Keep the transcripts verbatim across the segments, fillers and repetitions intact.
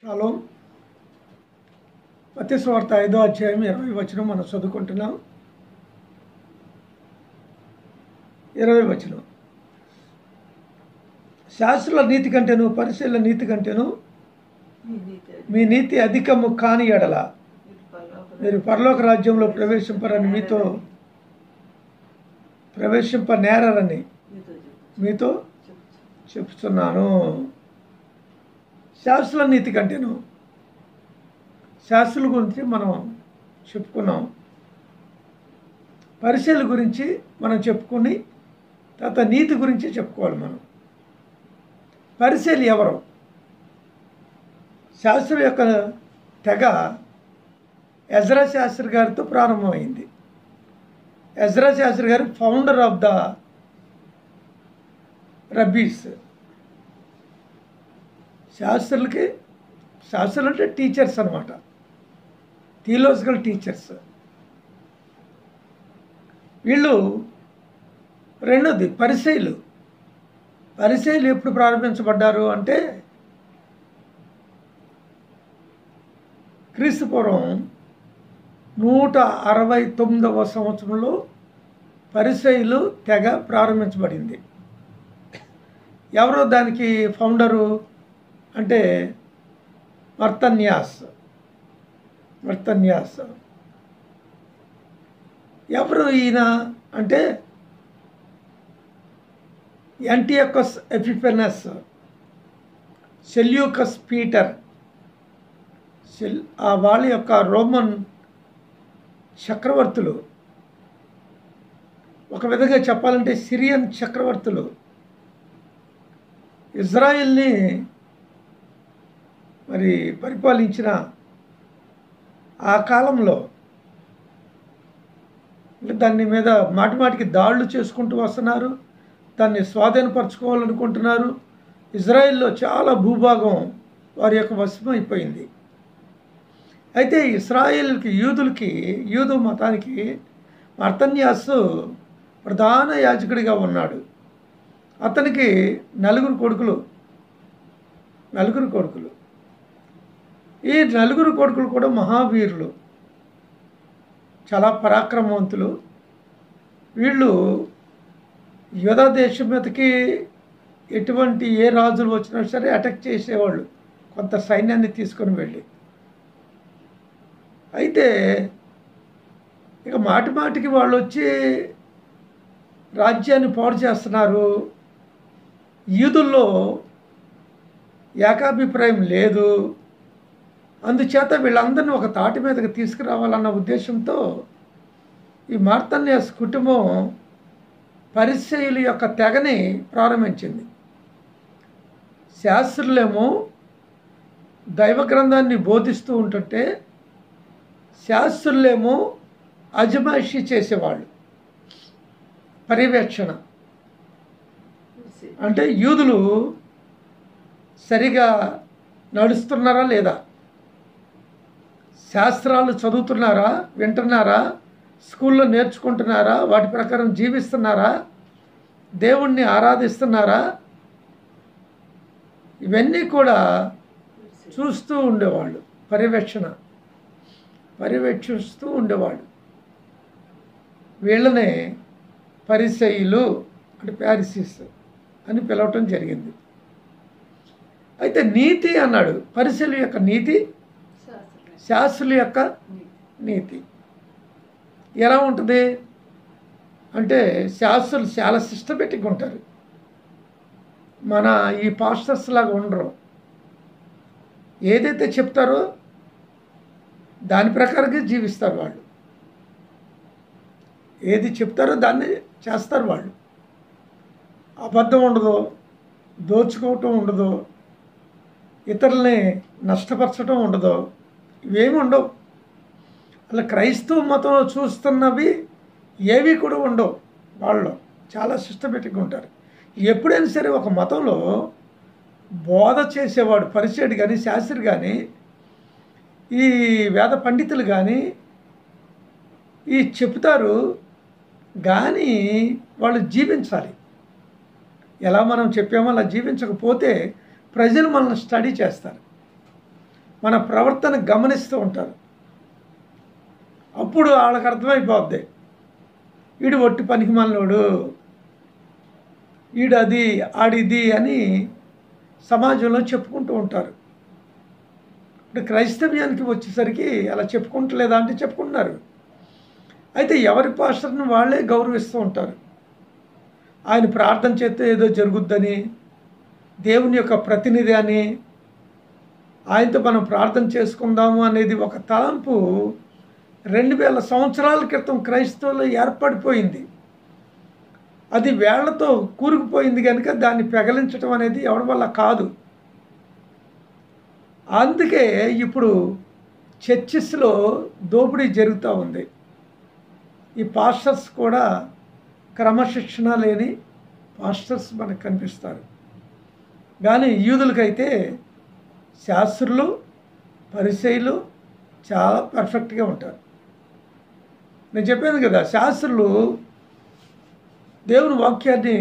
Hello మత్తయి సువార్త ఐదో అధ్యాయం ఇరవై వచనం మనం చదువుకుంటున్నాం. ఇరవై వచనం, శాస్త్రుల నీతి కంటేను పరిశీలన నీతి కంటేను మీ నీతి అధికము కాని ఎడల మీరు పరలోక రాజ్యంలో ప్రవేశింపరని మీతో ప్రవేశింప నేరని మీతో చెప్తున్నాను. శాస్త్రుల నీతి కంటేను, శాస్త్రుల గురించి మనం చెప్పుకున్నాం, పరిశీలన గురించి మనం చెప్పుకుని తర్వాత నీతి గురించి చెప్పుకోవాలి. మనం పరిశీలి ఎవరు? శాస్త్రం యొక్క తెగ ఎజ్రా శాస్త్రి గారితో ప్రారంభమైంది. ఎజ్రా శాస్త్రి గారు ఫౌండర్ ఆఫ్ ద రబ్బీస్. శాస్త్రులకి శాస్త్రులు అంటే టీచర్స్ అన్నమాట, థియోలాజికల్ టీచర్స్. వీళ్ళు రెండోది పరిసయ్యులు. పరిసయ్యులు ఎప్పుడు ప్రారంభించబడ్డారు అంటే క్రీస్తు పూర్వం నూట అరవై తొమ్మిదవ సంవత్సరంలో పరిసయ్యులు తెగ ప్రారంభించబడింది. ఎవరో దానికి ఫౌండరు అంటే మర్తన్యాస్. మర్తన్యాస్ ఎవరు ఈయన అంటే యాంటియోకస్ ఎపిఫెనస్, సెల్యూకస్ పీటర్, సెల్ ఆ వాళ్ళ యొక్క రోమన్ చక్రవర్తులు. ఒక విధంగా చెప్పాలంటే సిరియన్ చక్రవర్తులు ఇజ్రాయిల్ని మరి పరిపాలించిన ఆ కాలంలో దాని మీద మాటి మాటికి దాడులు చేసుకుంటూ వస్తున్నారు. దాన్ని స్వాధీనపరచుకోవాలనుకుంటున్నారు. ఇజ్రాయిల్లో చాలా భూభాగం వారి యొక్క వశం అయిపోయింది. అయితే ఇస్రాయేల్కి, యూదులకి, యూదు మతానికి మర్తన్యాసు ప్రధాన యాజకుడిగా ఉన్నాడు. అతనికి నలుగురు కొడుకులు నలుగురు కొడుకులు ఈ నలుగురు కొడుకులు కూడా మహావీరులు, చాలా పరాక్రమవంతులు. వీళ్ళు యూదా దేశం మీదకి ఎటువంటి ఏ రాజులు వచ్చినా సరే అటాక్ చేసేవాళ్ళు, కొంత సైన్యాన్ని తీసుకొని వెళ్ళి. అయితే ఇక మాటి మాటికి వాళ్ళు వచ్చి రాజ్యాన్ని పాడు చేస్తున్నారు. యూదుల్లో ఏకాభిప్రాయం లేదు. అందుచేత వీళ్ళందరినీ ఒక తాటి మీదకి తీసుకురావాలన్న ఉద్దేశంతో ఈ మార్తన్యాస్ కుటుంబం పరిసయ్యుల యొక్క తెగని ప్రారంభించింది. శాస్త్రులేమో దైవ గ్రంథాన్ని బోధిస్తూ ఉంటుంటే శాస్త్రులేమో అజమాయిషీ చేసేవాళ్ళు, పర్యవేక్షణ. అంటే యూదులు సరిగా నడుస్తున్నారా లేదా, శాస్త్రాలు చదువుతున్నారా, వింటున్నారా, స్కూల్లో నేర్చుకుంటున్నారా, వాటి ప్రకారం జీవిస్తున్నారా, దేవుణ్ణి ఆరాధిస్తున్నారా, ఇవన్నీ కూడా చూస్తూ ఉండేవాళ్ళు. పర్యవేక్షణ పర్యవేక్షిస్తూ ఉండేవాళ్ళు. వీళ్ళనే పరిసయ్యులు అంటే ప్యారిసిస్ అని పిలవటం జరిగింది. అయితే నీతి అన్నాడు. పరిసయ్యుల యొక్క నీతి, శాస్త్రుల యొక్క నీతి ఎలా ఉంటుంది అంటే శాస్త్రులు చాలా సిస్టమేటిక్గా ఉంటారు. మన ఈ పాస్టర్స్ లాగా ఉండరు. ఏదైతే చెప్తారో దాని ప్రకారంగా జీవిస్తారు వాళ్ళు. ఏది చెప్తారో దాన్ని చేస్తారు వాళ్ళు. అబద్ధం ఉండదు, దోచుకోవటం ఉండదు, ఇతరుల్ని నష్టపరచడం ఉండదు, ఇవేమి ఉండవు. అలా క్రైస్తవ మతంలో చూస్తున్నవి ఏవి కూడా ఉండవు. వాళ్ళు చాలా సిస్టమేటిక్గా ఉంటారు. ఎప్పుడైనా సరే ఒక మతంలో బోధ చేసేవాడు పరిచయుడు కానీ, శాస్త్రి కానీ, ఈ వేద పండితులు కానీ ఈ చెప్తారు కానీ వాళ్ళు జీవించాలి. ఎలా మనం చెప్పామో అలా జీవించకపోతే ప్రజలు మనల్ని స్టడీ చేస్తారు. మన ప్రవర్తన గమనిస్తూ ఉంటారు. అప్పుడు వాళ్ళకి అర్థమైపోద్ది, వీడు ఒట్టి పనికి మాలినోడు, వీడు అది ఆడిది అని సమాజంలో చెప్పుకుంటూ ఉంటారు. ఇప్పుడు క్రైస్తవ్యానికి వచ్చేసరికి అలా చెప్పుకుంటలేదా అంటే చెప్పుకుంటున్నారు. అయితే ఎవరి పాస్టర్ని వాళ్ళే గౌరవిస్తూ ఉంటారు. ఆయన ప్రార్థన చేస్తే ఏదో జరుగుద్దని, దేవుని యొక్క ప్రతినిధి అని, ఆయనతో మనం ప్రార్థన చేసుకుందాము అనేది ఒక తలంపు రెండు వేల సంవత్సరాల క్రితం క్రైస్తవులు ఏర్పడిపోయింది. అది వేళ్లతో కూరుకుపోయింది కనుక దాన్ని పెగలించడం అనేది ఎవరి వల్ల కాదు. అందుకే ఇప్పుడు చర్చిస్లో దోపిడీ జరుగుతూ ఉంది. ఈ పాస్టర్స్ కూడా క్రమశిక్షణ లేని పాస్టర్స్ మనకు కనిపిస్తారు. కానీ యూదులకైతే శాస్త్రులు, పరిసయ్యులు చాలా పర్ఫెక్ట్గా ఉంటారు. నేను చెప్పాను కదా, శాస్త్రులు దేవుని వాక్యాన్ని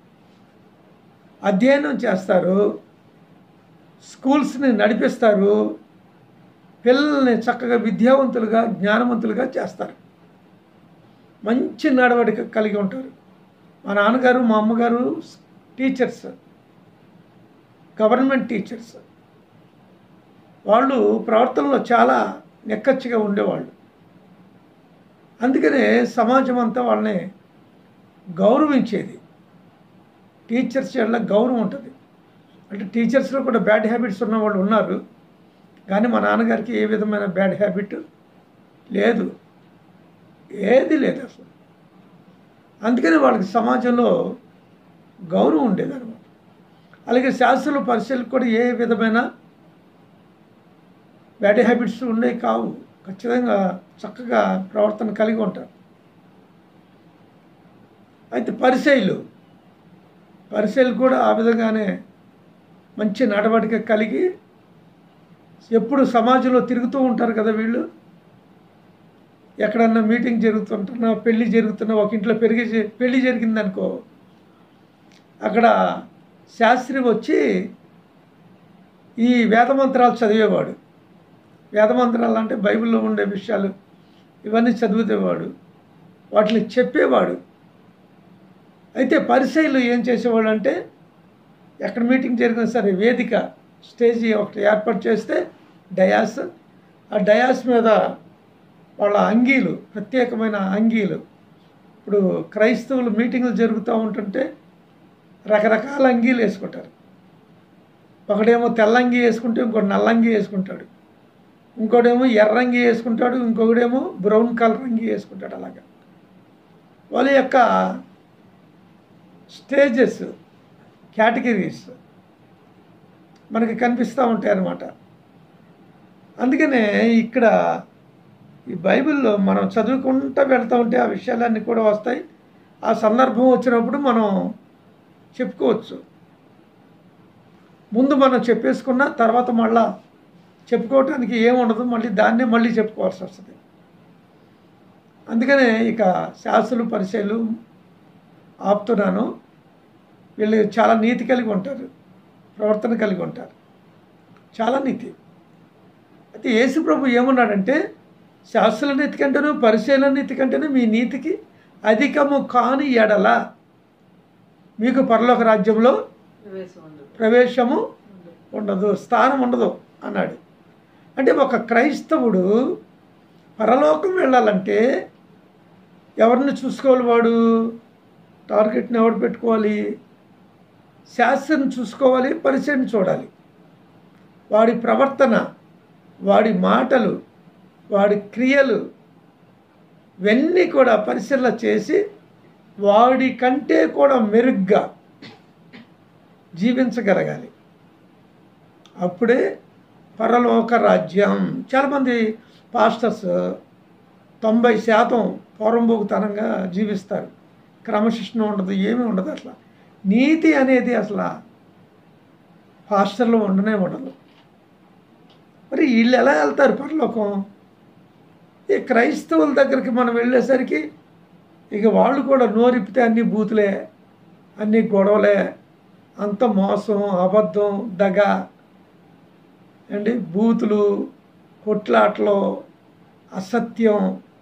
అధ్యయనం చేస్తారు, స్కూల్స్ని నడిపిస్తారు, పిల్లల్ని చక్కగా విద్యావంతులుగా జ్ఞానవంతులుగా చేస్తారు, మంచి నడవడిక కలిగి ఉంటారు. మా నాన్నగారు మా అమ్మగారు టీచర్స్, గవర్నమెంట్ టీచర్స్. వాళ్ళు ప్రవర్తనలో చాలా నెక్కచ్చిగా ఉండేవాళ్ళు. అందుకనే సమాజం అంతా వాళ్ళని గౌరవించేది. టీచర్స్ వల్ల గౌరవం ఉంటుంది. అంటే టీచర్స్లో కూడా బ్యాడ్ హ్యాబిట్స్ ఉన్న వాళ్ళు ఉన్నారు, కానీ మా నాన్నగారికి ఏ విధమైన బ్యాడ్ హ్యాబిట్ లేదు, ఏది లేదు అసలు. అందుకని వాళ్ళకి సమాజంలో గౌరవం ఉండేదన్నమాట. అలాగే శాస్త్రులు పరిశీలకు కూడా ఏ విధమైన బ్యాడ్ హ్యాబిట్స్ ఉండేవి కావు. ఖచ్చితంగా చక్కగా ప్రవర్తన కలిగి ఉంటారు. అయితే పరిసయ్యులు పరిసయ్యులు కూడా ఆ విధంగానే మంచి నడవడిక కలిగి ఎప్పుడు సమాజంలో తిరుగుతూ ఉంటారు కదా. వీళ్ళు ఎక్కడన్నా మీటింగ్ జరుగుతుంటున్నా, పెళ్ళి జరుగుతున్నా, ఒక ఇంట్లో పెరిగి పెళ్ళి జరిగిందనుకో, అక్కడ శాస్త్రి వచ్చి ఈ వేదమంత్రాలు చదివేవాడు. వేదమంత్రాలు అంటే బైబిల్లో ఉండే విషయాలు ఇవన్నీ చదివేవాడు, వాటిని చెప్పేవాడు. అయితే పరిసయ్యులు ఏం చేసేవాడు అంటే, ఎక్కడ మీటింగ్ జరిగినా సరే వేదిక స్టేజీ ఒకటి ఏర్పాటు చేస్తే డయాస్, ఆ డయాస్ మీద వాళ్ళ అంగీలు, ప్రత్యేకమైన అంగీలు. ఇప్పుడు క్రైస్తవులు మీటింగులు జరుగుతూ ఉంటుంటే రకరకాల అంగీలు వేసుకుంటారు. ఒకడేమో తెల్లంగి వేసుకుంటే ఇంకోటి నల్లంగి వేసుకుంటాడు, ఇంకోటేమో ఎర్రంగి వేసుకుంటాడు, ఇంకొకడేమో బ్రౌన్ కలర్ అంగి వేసుకుంటాడు. అలాగా వాళ్ళ యొక్క స్టేజెస్, కేటగిరీస్ మనకి కనిపిస్తూ ఉంటాయి అన్నమాట. అందుకనే ఇక్కడ ఈ బైబిల్లో మనం చదువుకుంటూ వెళ్తూ ఉంటే ఆ విషయాలన్నీ కూడా వస్తాయి. ఆ సందర్భం వచ్చినప్పుడు మనం చెప్పుకోవచ్చు. ముందు మనం చెప్పేసుకున్న తర్వాత మళ్ళా చెప్పుకోవటానికి ఏముండదు, మళ్ళీ దాన్నే మళ్ళీ చెప్పుకోవాల్సి వస్తుంది. అందుకనే ఇక శాస్త్రులు పరిచయాలు ఆపుతున్నాను. వీళ్ళు చాలా నీతి కలిగి ఉంటారు, ప్రవర్తన కలిగి ఉంటారు, చాలా నీతి. అయితే యేసు ప్రభు ఏమన్నాడంటే, శాస్త్రుల నీతి కంటేనూ పరిచయాల నీతి కంటేనూ మీ నీతికి అధికము కాని ఎడల మీకు పరలోక రాజ్యంలో ప్రవేశము ఉండదు, స్థానం ఉండదు అన్నాడు. అంటే ఒక క్రైస్తవుడు పరలోకం వెళ్ళాలంటే ఎవరిని చూసుకోవాలి? వాడు టార్గెట్ని ఎవరు పెట్టుకోవాలి? శాస్త్రం చూసుకోవాలి, పరిచయం చూడాలి. వాడి ప్రవర్తన, వాడి మాటలు, వాడి క్రియలు ఇవన్నీ కూడా పరిశీలన చేసి వాడి కంటే కూడా మెరుగ్గా జీవించగలగాలి. అప్పుడే పరలోక రాజ్యం. చాలామంది పాస్టర్స్ తొంభై శాతం పొరంబోకుతనంగా జీవిస్తారు, క్రమశిక్షణ ఉండదు, ఏమీ ఉండదు. అసలు నీతి అనేది అసలు పాస్టర్లో ఉండనే ఉండదు. మరి వీళ్ళు ఎలా వెళ్తారు పరలోకం? ఈ క్రైస్తవుల దగ్గరికి మనం వెళ్ళేసరికి ఇక వాళ్ళు కూడా నోరిప్పితే అన్నీ బూతులే, అన్నీ గొడవలే, అంత మోసం, అబద్ధం, దగ, అండి బూతులు, కొట్లాటలు, అసత్యం,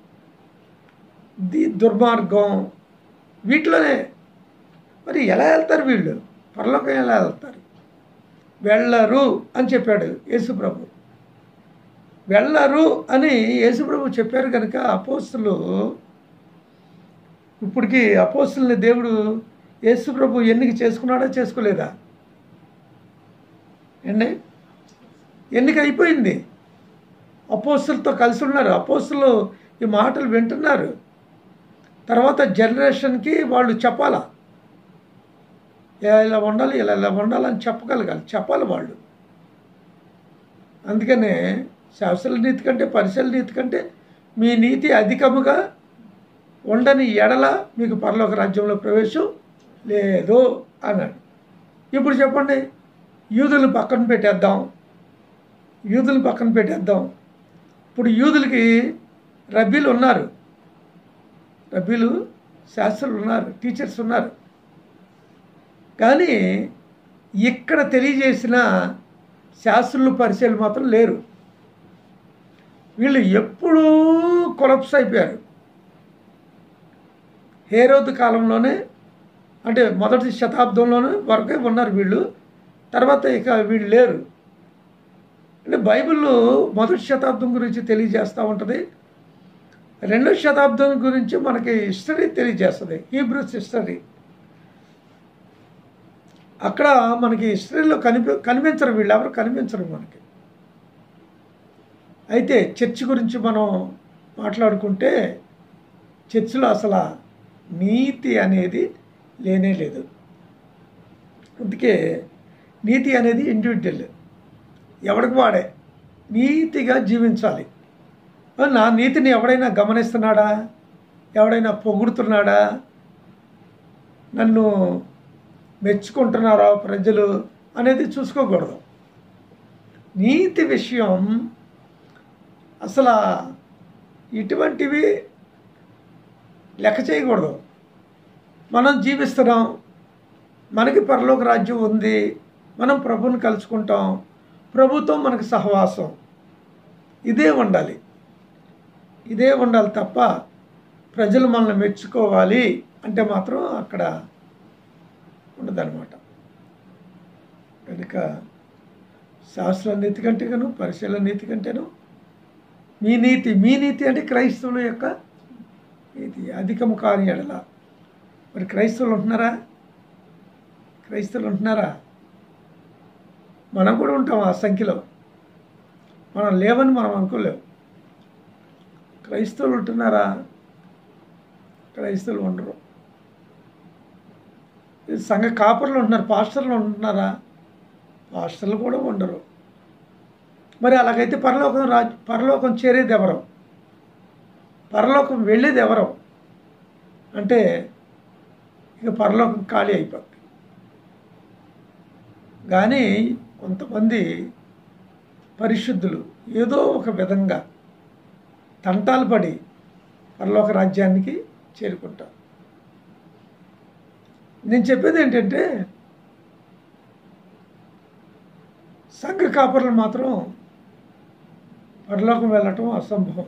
ది దుర్మార్గం, వీటిలోనే మరి ఎలా వెళ్తారు వీళ్ళు? పరలోకం ఎలా వెళ్తారు? వెళ్ళరు అని చెప్పాడు యేసుప్రభు. వెళ్ళరు అని యేసుప్రభు చెప్పారు కనుక అపోస్తులు, ఇప్పటికి అపోస్తుల్ని దేవుడు యేసుప్రభు ఎన్నిక చేసుకున్నాడా చేసుకోలేదా అండి? ఎన్నిక అయిపోయింది. అపోస్తులతో కలిసి ఉన్నారు. అపోస్తులు ఈ మాటలు వింటున్నారు. తర్వాత జనరేషన్కి వాళ్ళు చెప్పాలా, ఇలా ఉండాలి, ఇలా ఇలా ఉండాలని చెప్పగలగాలి, చెప్పాలి వాళ్ళు. అందుకనే శాస్త్రాల నీతి కంటే పరిసర నీతి కంటే మీ నీతి అధికముగా ఉండని ఎడల మీకు పరలోక రాజ్యంలో ప్రవేశం లేదు అన్నాడు. ఇప్పుడు చెప్పండి, యూదులను పక్కన పెట్టేద్దాం, యూదులను పక్కన పెట్టేద్దాం. ఇప్పుడు యూదులకి రబ్బీలు ఉన్నారు, రబ్బీలు శాస్త్రులు ఉన్నారు, టీచర్స్ ఉన్నారు. కానీ ఇక్కడ తెలియజేసిన శాస్త్రులు పరిచయాలు మాత్రం లేరు. వీళ్ళు ఎప్పుడూ కొలప్స్ అయిపోయారు. హేరోదు కాలంలోనే, అంటే మొదటి శతాబ్దంలోనే వరకే ఉన్నారు వీళ్ళు. తర్వాత ఇక వీళ్ళు లేరు. అంటే బైబిల్లో మొదటి శతాబ్దం గురించి తెలియజేస్తూ ఉంటుంది, రెండో శతాబ్దం గురించి మనకి హిస్టరీ తెలియజేస్తుంది, హీబ్రూస్ హిస్టరీ. అక్కడ మనకి హిస్టరీలో కనిపి కనిపించరు వీళ్ళు, ఎవరు కనిపించరు మనకి. అయితే చర్చ్ గురించి మనం మాట్లాడుకుంటే చర్చిలో అసలు నీతి అనేది లేనే లేదు. అందుకే నీతి అనేది ఇండివిజువల్, ఎవరికి వాడే నీతిగా జీవించాలి. నా నీతిని ఎవడైనా గమనిస్తున్నాడా, ఎవడైనా పొగుడుతున్నాడా, నన్ను మెచ్చుకుంటున్నారా ప్రజలు అనేది చూసుకోకూడదు. నీతి విషయం అసలు ఇటువంటివి లెక్క చేయకూడదు. మనం జీవిస్తున్నాం, మనకి పరలోక రాజ్యం ఉంది, మనం ప్రభువుని కలుసుకుంటాం, ప్రభుత్వం మనకు సహవాసం, ఇదే ఉండాలి, ఇదే ఉండాలి తప్ప ప్రజలు మనల్ని మెచ్చుకోవాలి అంటే మాత్రం అక్కడ ఉండదన్నమాట. కనుక శాస్త్ర నీతి కంటేను పరిశీలన నీతి కంటేను మీ నీతి, మీ నీతి అంటే క్రైస్తవుల యొక్క నీతి అధికము కాని ఎడల. మరి క్రైస్తవులు ఉంటున్నారా? క్రైస్తవులు ఉంటున్నారా? మనం కూడా ఉంటాం ఆ సంఖ్యలో. మనం లేవని మనం అనుకోలేము. క్రైస్తవులు ఉంటున్నారా? క్రైస్తవులు ఉండరు. సంఘ కాపర్లు ఉంటున్నారు, పాస్టర్లు ఉంటున్నారా? పాస్టర్లు కూడా ఉండరు. మరి అలాగైతే పరలోకం రాజ్ పరలోకం చేరేది ఎవరు? పరలోకం వెళ్ళేది ఎవరు అంటే ఇక పరలోకం ఖాళీ అయిపోతుంది. కానీ కొంతమంది పరిశుద్ధులు ఏదో ఒక విధంగా తంటాలు పడి పరలోక రాజ్యానికి చేరుకుంటారు. నేను చెప్పేది ఏంటంటే సంఘ కాపర్లు మాత్రం పరలోకం వెళ్ళటం అసంభవం.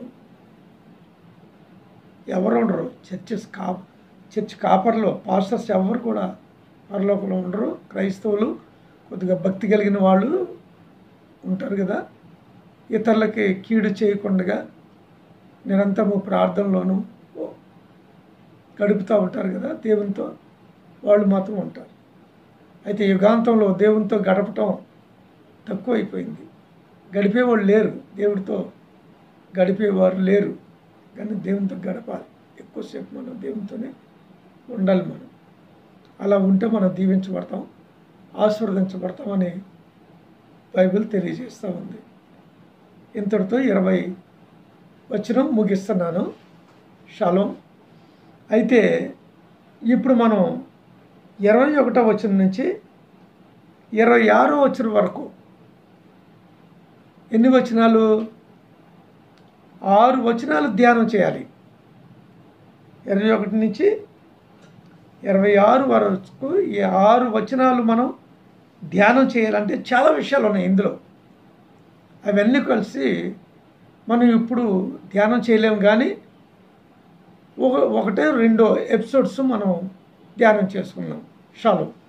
ఎవరు ఉండరు. చర్చెస్ కా చర్చ్ కాపర్లు పాస్టర్స్ ఎవరు కూడా పరలోకంలో ఉండరు. క్రైస్తవులు కొద్దిగా భక్తి కలిగిన వాళ్ళు ఉంటారు కదా, ఇతరులకి కీడు చేయకుండా నిరంతరము ప్రార్థనలోనూ గడుపుతూ ఉంటారు కదా దేవునితో, వాళ్ళు మాత్రం ఉంటారు. అయితే యుగాంతంలో దేవునితో గడపటం తక్కువ అయిపోయింది. గడిపేవాళ్ళు లేరు, దేవుడితో గడిపేవారు లేరు. కానీ దేవునితో గడపాలి, ఎక్కువసేపు మనం దేవునితోనే ఉండాలి. మనం అలా ఉంటే మనం దీవించబడతాం, ఆశీర్వదించబడతామని బైబిల్ తెలియజేస్తూ ఉంది. ఇంతటితో ఇరవై వచనం ముగిస్తున్నాను. షాలోం. అయితే ఇప్పుడు మనం ఇరవై ఒకటో వచనం నుంచి ఇరవై ఆరో వచనం వరకు ఎన్ని వచనాలు? ఆరు వచనాలు ధ్యానం చేయాలి. ఇరవై ఒకటి నుంచి ఇరవై ఆరు వరకు ఈ ఆరు వచనాలు మనం ధ్యానం చేయాలంటే చాలా విషయాలు ఉన్నాయి ఇందులో. అవన్నీ కలిసి మనం ఇప్పుడు ధ్యానం చేయలేము, కానీ ఒక ఒకటే రెండో ఎపిసోడ్స్ మనం ధ్యానం చేసుకున్నాం. షాలో.